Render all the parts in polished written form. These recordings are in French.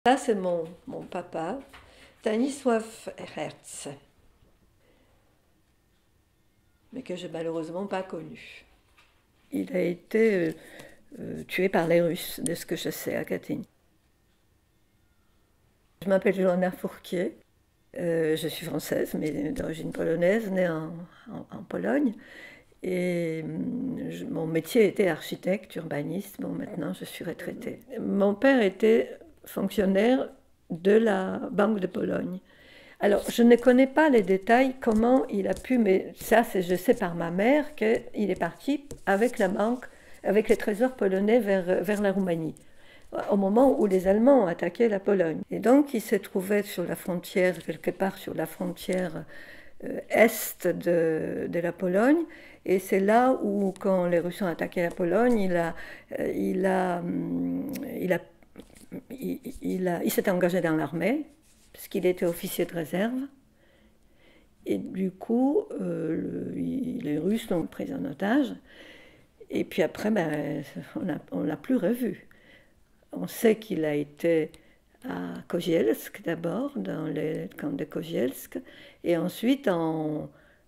Ça, c'est mon papa, Stanisław Herz, mais que j'ai malheureusement pas connu. Il a été tué par les Russes, de ce que je sais, à Katyń. Je m'appelle Joanna Fourquier, je suis française, mais d'origine polonaise, née en Pologne. Et mon métier était architecte, urbaniste. Bon, maintenant, je suis retraitée. Mon père était fonctionnaire de la Banque de Pologne. Alors, je ne connais pas les détails, comment il a pu, mais ça, je sais par ma mère qu'il est parti avec la banque, avec les trésors polonais vers la Roumanie, au moment où les Allemands ont attaqué la Pologne. Et donc, il s'est trouvé sur la frontière, quelque part sur la frontière est de la Pologne. Et c'est là où, quand les Russes ont attaqué la Pologne, il s'est engagé dans l'armée, parce qu'il était officier de réserve. Et du coup, les Russes l'ont pris en otage. Et puis après, on ne l'a plus revu. On sait qu'il a été à Kozielsk d'abord, dans le camp de Kozielsk, et ensuite en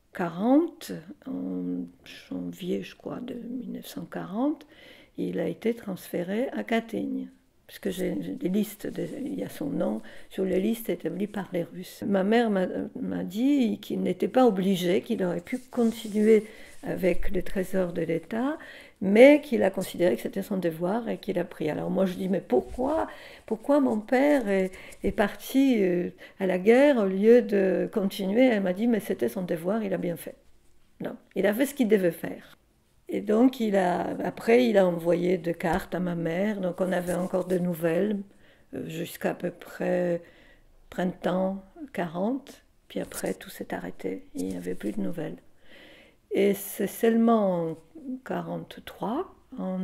janvier, je crois, de 1940, il a été transféré à Katyń. Parce que j'ai des listes, il y a son nom sur les listes établies par les Russes. Ma mère m'a dit qu'il n'était pas obligé, qu'il aurait pu continuer avec le trésor de l'État, mais qu'il a considéré que c'était son devoir et qu'il a pris. Alors moi je dis, mais pourquoi mon père est parti à la guerre au lieu de continuer? Elle m'a dit, mais c'était son devoir, il a bien fait. Non, il a fait ce qu'il devait faire. Et donc après il a envoyé des cartes à ma mère, donc on avait encore de nouvelles jusqu'à peu près printemps 40, puis après tout s'est arrêté, il n'y avait plus de nouvelles. Et c'est seulement en 43,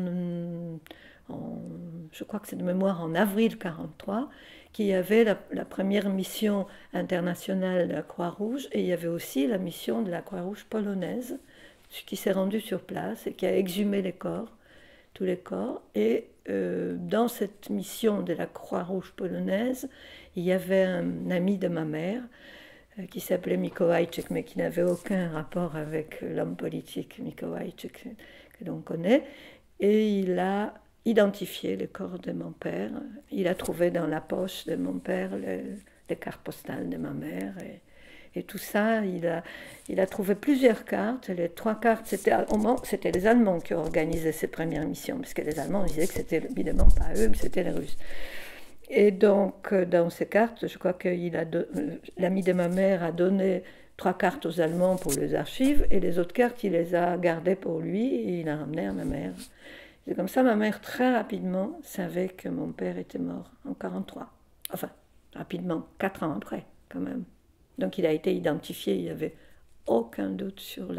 je crois que c'est de mémoire en avril 43, qu'il y avait la première mission internationale de la Croix-Rouge, et il y avait aussi la mission de la Croix-Rouge polonaise, qui s'est rendue sur place et qui a exhumé les corps, tous les corps. Et dans cette mission de la Croix-Rouge polonaise, il y avait un ami de ma mère, qui s'appelait Mikołajczyk, mais qui n'avait aucun rapport avec l'homme politique Mikołajczyk que l'on connaît. Et il a identifié le corps de mon père. Il a trouvé dans la poche de mon père les cartes postales de ma mère. Et tout ça, il a trouvé plusieurs cartes. Les 3 cartes, c'était les Allemands qui organisaient ces premières missions, parce que les Allemands disaient que c'était évidemment pas eux, mais c'était les Russes. Et donc, dans ces cartes, je crois que l'ami de ma mère a donné 3 cartes aux Allemands pour les archives, et les autres cartes, il les a gardées pour lui, et il a ramené à ma mère. C'est comme ça, ma mère, très rapidement, savait que mon père était mort en 43. Enfin, rapidement, 4 ans après, quand même. Donc, il a été identifié, il n'y avait aucun doute sur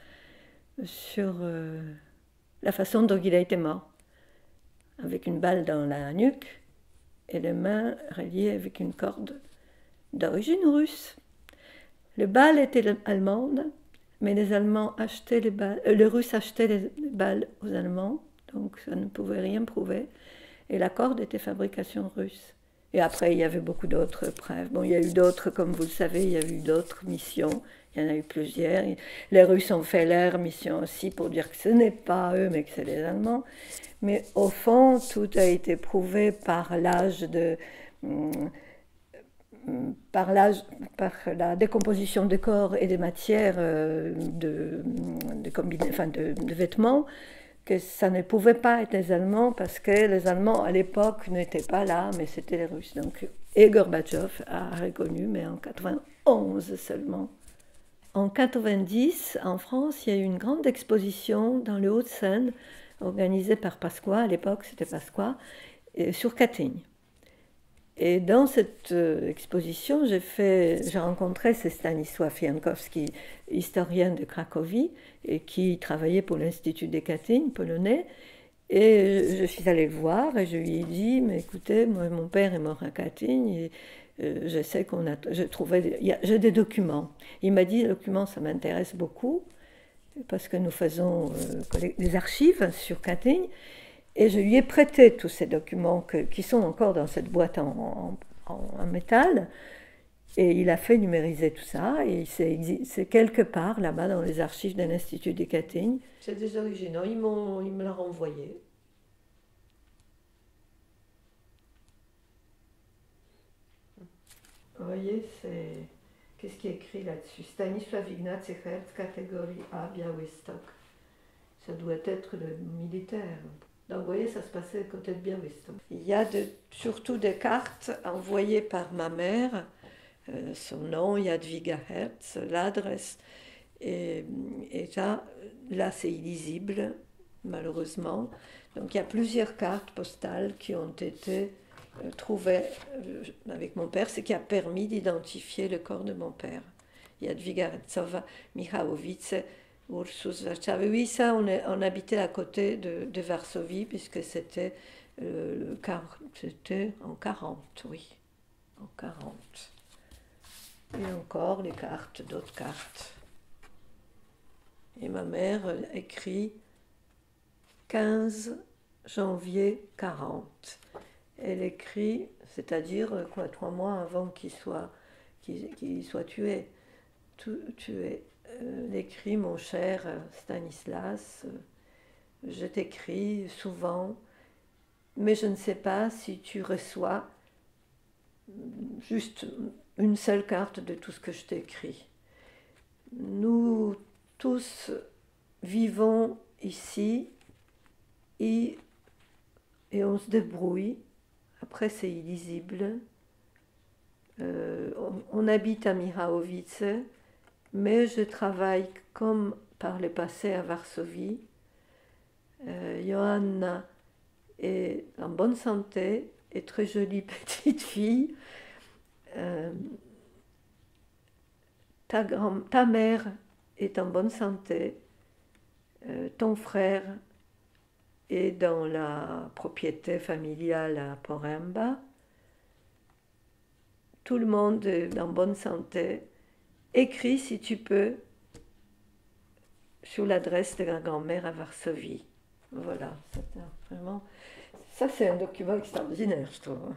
la façon dont il a été mort. Avec une balle dans la nuque, et les mains reliées avec une corde d'origine russe. Les balles étaient allemandes, mais les Russes achetaient les balles aux Allemands, donc ça ne pouvait rien prouver. Et la corde était fabrication russe. Et après, il y avait beaucoup d'autres preuves. Bon, il y a eu d'autres, comme vous le savez, il y a eu d'autres missions. Il y en a eu plusieurs. Les Russes ont fait leur mission aussi pour dire que ce n'est pas eux, mais que c'est les Allemands. Mais au fond, tout a été prouvé par la décomposition des corps et des matières de vêtements, que ça ne pouvait pas être les Allemands, parce que les Allemands à l'époque n'étaient pas là, mais c'était les Russes. Donc, et Gorbatchev a reconnu, mais en 91 seulement. En 90, en France, il y a eu une grande exposition dans le Hauts-de-Seine, organisée par Pasqua, à l'époque c'était Pasqua, sur Katyń. Et dans cette exposition, j'ai rencontré Stanisław Jankowski, historien de Cracovie, et qui travaillait pour l'Institut de Katyń, polonais. Et je suis allée le voir et je lui ai dit, mais écoutez, moi, mon père est mort à Katyń, et je sais j'ai des documents. Il m'a dit, les documents, ça m'intéresse beaucoup, parce que nous faisons des archives sur Katyń. Et je lui ai prêté tous ces documents qui sont encore dans cette boîte en métal. Et il a fait numériser tout ça. Et c'est quelque part là-bas dans les archives d'un institut de Catignes. C'est des originaux, ils me l'ont renvoyé. Vous voyez, c'est... Qu'est-ce qui est écrit là-dessus? Stanisław Ignacy Herz, catégorie A, Białystok. Ça doit être le militaire. Donc vous voyez, ça se passait à côté de Białystok. Il y a surtout des cartes envoyées par ma mère. Son nom, Jadwiga Herz, l'adresse. Et là c'est illisible, malheureusement. Donc il y a plusieurs cartes postales qui ont été trouvées avec mon père, ce qui a permis d'identifier le corps de mon père. Jadwiga Herzowa, Michałowice, Ursus Warszawy. Oui, ça, on habitait à côté de Varsovie, puisque c'était en 40, oui, en 40. Et encore les cartes, d'autres cartes. Et ma mère écrit 15 janvier 40. Elle écrit, c'est-à-dire 3 mois avant qu'il soit tué. Elle écrit, mon cher Stanislas, je t'écris souvent, mais je ne sais pas si tu reçois juste une seule carte de tout ce que je t'écris. Nous tous vivons ici et on se débrouille. Après, c'est illisible. On habite à Michałowice, mais je travaille comme par le passé à Varsovie. Johanna est en bonne santé et très jolie petite fille. Ta mère est en bonne santé. Ton frère est dans la propriété familiale à Poręba. Tout le monde est en bonne santé. Écris si tu peux sur l'adresse de la grand-mère à Varsovie. Voilà, vraiment. Ça, c'est un document extraordinaire, je trouve.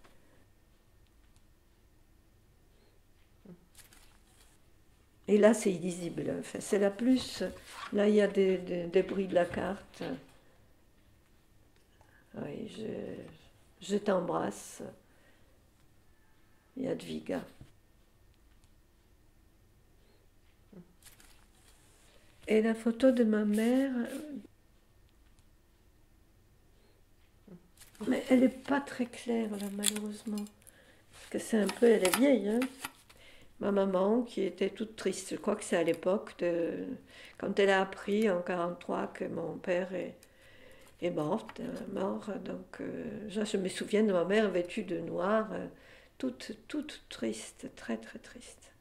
Et là, c'est illisible. Enfin, c'est la plus... Là, il y a des bruits de la carte. Oui, je t'embrasse. Jadwiga. Et la photo de ma mère... Mais elle n'est pas très claire, là, malheureusement. Parce que c'est un peu... Elle est vieille, hein. Ma maman, qui était toute triste. Je crois que c'est à l'époque quand elle a appris en 1943 que mon père est mort. Donc, je me souviens de ma mère vêtue de noir, toute triste, très très triste.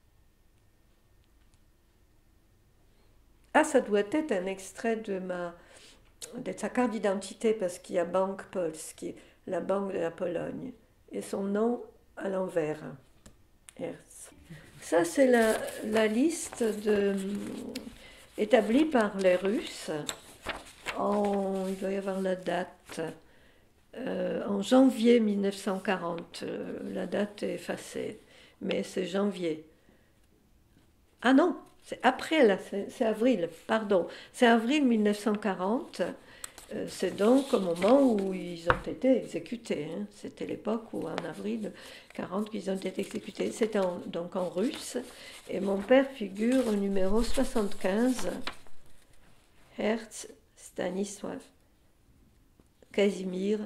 Ah, ça doit être un extrait de sa carte d'identité, parce qu'il y a Bank Polski, la banque de la Pologne, et son nom à l'envers. Herz. Ça, c'est la liste établie par les Russes. Il doit y avoir la date. En janvier 1940. La date est effacée, mais c'est janvier. Ah non, c'est après, là, c'est avril, pardon. C'est avril 1940. C'est donc au moment où ils ont été exécutés. Hein. C'était l'époque où, en avril 40, ils ont été exécutés. C'était donc en russe. Et mon père figure au numéro 75. Herz Stanisław Kazimir,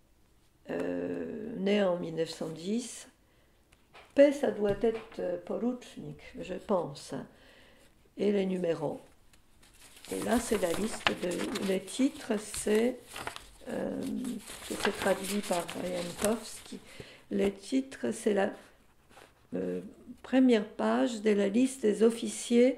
né en 1910. P, ça doit être Porucznik, je pense. Et les numéros. Et là, c'est la liste les titres, c'est traduit par Jankowski. Les titres, c'est la première page de la liste des officiers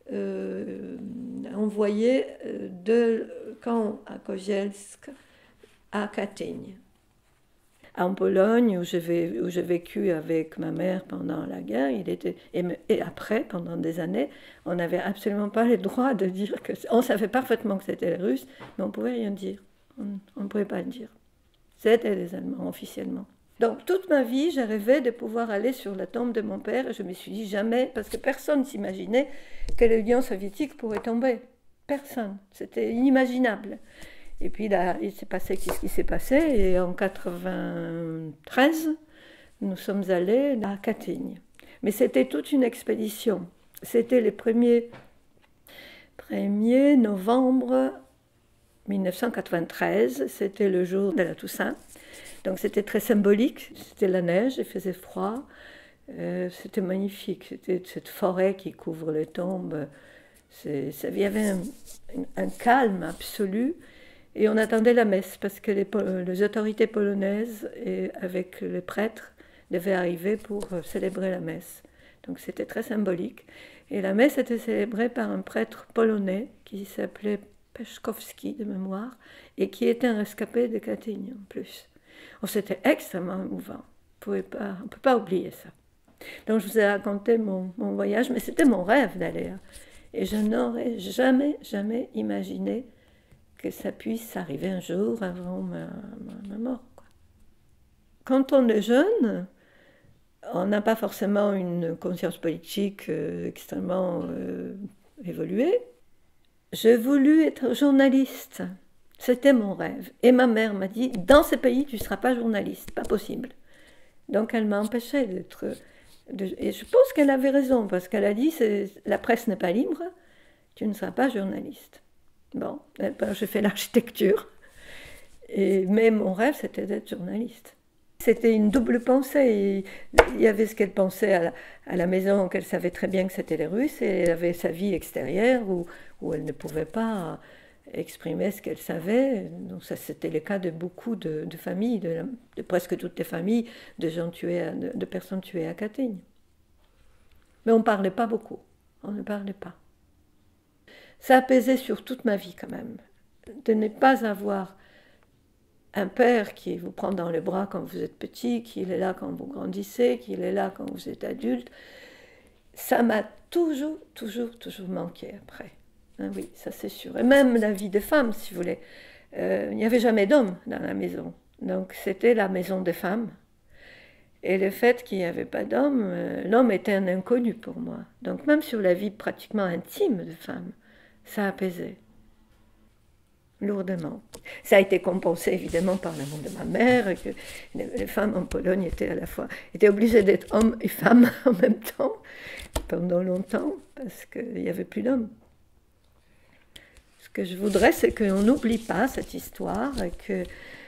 envoyés de camp à Kozielsk à Katyń. En Pologne, où j'ai vécu avec ma mère pendant la guerre, et après, pendant des années, on n'avait absolument pas le droit de dire que... On savait parfaitement que c'était les Russes, mais on ne pouvait rien dire. On ne pouvait pas le dire. C'était les Allemands, officiellement. Donc, toute ma vie, j'ai rêvé de pouvoir aller sur la tombe de mon père. Et je me suis dit jamais, parce que personne ne s'imaginait que l'Union soviétique pourrait tomber. Personne. C'était inimaginable. Et puis là, il s'est passé ce qui s'est passé. Et en 1993, nous sommes allés à Katyń. Mais c'était toute une expédition. C'était le 1er novembre 1993. C'était le jour de la Toussaint. Donc c'était très symbolique. C'était la neige, il faisait froid. C'était magnifique. C'était cette forêt qui couvre les tombes. Il y avait un calme absolu. Et on attendait la messe parce que les autorités polonaises, avec les prêtres, devaient arriver pour célébrer la messe. Donc c'était très symbolique. Et la messe était célébrée par un prêtre polonais qui s'appelait Peszkowski de mémoire et qui était un rescapé de Katyń en plus. Oh, c'était extrêmement émouvant. On ne peut pas oublier ça. Donc je vous ai raconté mon voyage, mais c'était mon rêve d'aller. Et je n'aurais jamais imaginé que ça puisse arriver un jour avant ma mort, quoi. Quand on est jeune, on n'a pas forcément une conscience politique extrêmement évoluée. J'ai voulu être journaliste. C'était mon rêve. Et ma mère m'a dit, dans ce pays, tu ne seras pas journaliste, pas possible. Donc elle m'a empêchée d'être... Et je pense qu'elle avait raison, parce qu'elle a dit, la presse n'est pas libre, tu ne seras pas journaliste. Bon, ben, j'ai fait l'architecture. Mais mon rêve, c'était d'être journaliste. C'était une double pensée. Il y avait ce qu'elle pensait à la maison, qu'elle savait très bien que c'était les Russes, et elle avait sa vie extérieure où elle ne pouvait pas exprimer ce qu'elle savait. Donc ça, c'était le cas de beaucoup de familles, de presque toutes les familles de personnes tuées à Katyń. Mais on ne parlait pas beaucoup. On ne parlait pas. Ça a pesé sur toute ma vie quand même, de ne pas avoir un père qui vous prend dans les bras quand vous êtes petit, qui est là quand vous grandissez, qui est là quand vous êtes adulte. Ça m'a toujours manqué après. Ah oui, ça c'est sûr. Et même la vie des femmes, si vous voulez. Il n'y avait jamais d'hommes dans la maison. Donc c'était la maison des femmes. Et le fait qu'il n'y avait pas d'homme, l'homme était un inconnu pour moi. Donc même sur la vie pratiquement intime de femmes, ça apaisait lourdement. Ça a été compensé évidemment par l'amour de ma mère, que les femmes en Pologne étaient obligées d'être hommes et femmes en même temps, pendant longtemps, parce qu'il n'y avait plus d'hommes. Ce que je voudrais, c'est qu'on n'oublie pas cette histoire, et que...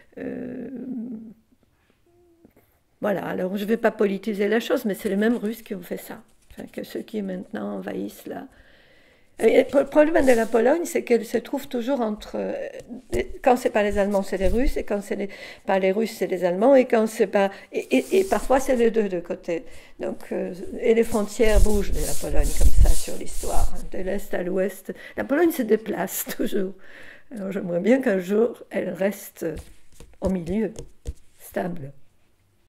voilà, alors je ne vais pas politiser la chose, mais c'est les mêmes Russes qui ont fait ça, enfin, que ceux qui maintenant envahissent là. Et le problème de la Pologne, c'est qu'elle se trouve toujours entre... Quand ce n'est pas les Allemands, c'est les Russes, et quand ce n'est pas les Russes, c'est les Allemands, et quand c'est pas... Et parfois, c'est les deux de côté. Donc, et les frontières bougent de la Pologne comme ça sur l'histoire, hein, de l'Est à l'Ouest. La Pologne se déplace toujours. Alors j'aimerais bien qu'un jour, elle reste au milieu, stable.